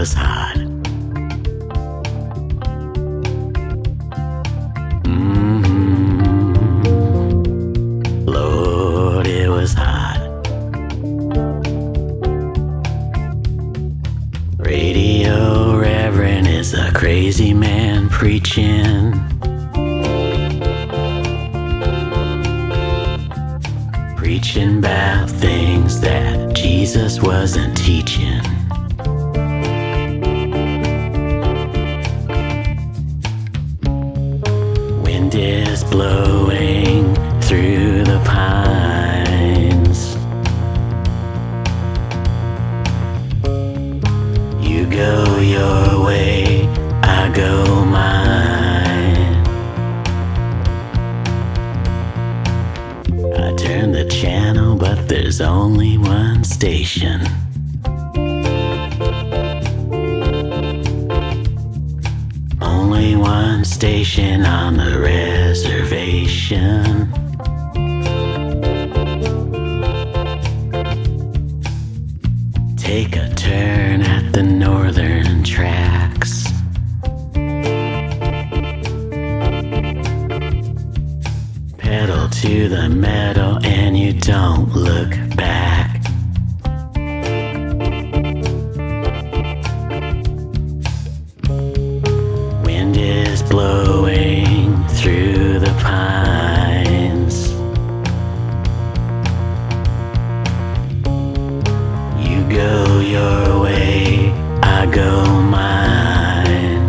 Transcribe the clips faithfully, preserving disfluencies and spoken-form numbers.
was hot. Mm-hmm. Lord, it was hot. Radio Reverend is a crazy man preaching. Preaching about things that Jesus wasn't teaching. Wind is blowing through the pines. You go your way, I go mine. I turn the channel, but there's only one station. Only one station on the reservation. Take a turn at the northern tracks. Pedal to the metal and you don't look back. Wind is blowing through the pines. You go your way, I go mine.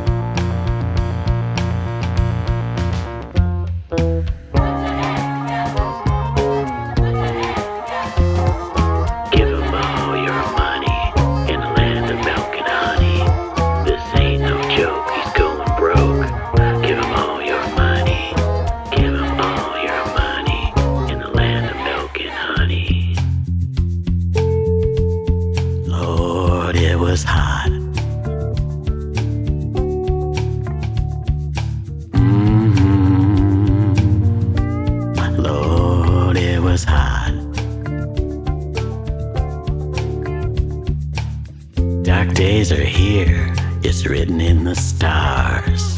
Give 'em all your money in the land of milk and honey. This ain't no joke, he's going broke. Give 'em all your money. Give 'em all your money in the land of milk and honey. Lord, it was hot. Mm-hmm. Lord, it was hot. Dark days are here, it's written in the stars.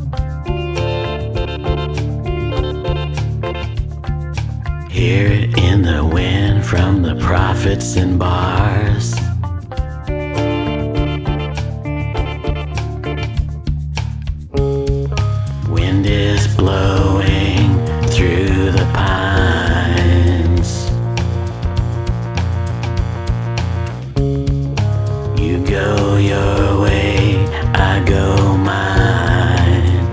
Hear it in the wind from the prophets and bars. Wind is blowing through the pines. You go your way, I go mine.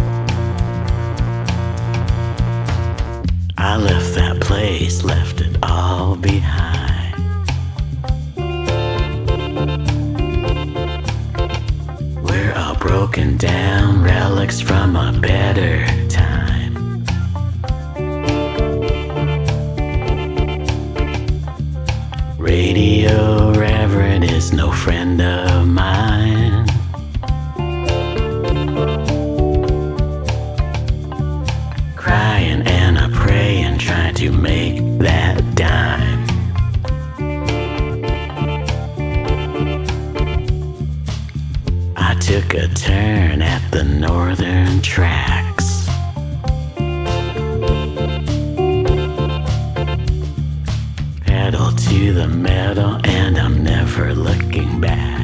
I left that place, left it all behind. We're all broken down, relics from a better time. Radio Reverend is no friend of mine. Crying and a praying, trying to make that dime. I took a turn at the northern tracks. Pedal to the metal and I'm never looking back.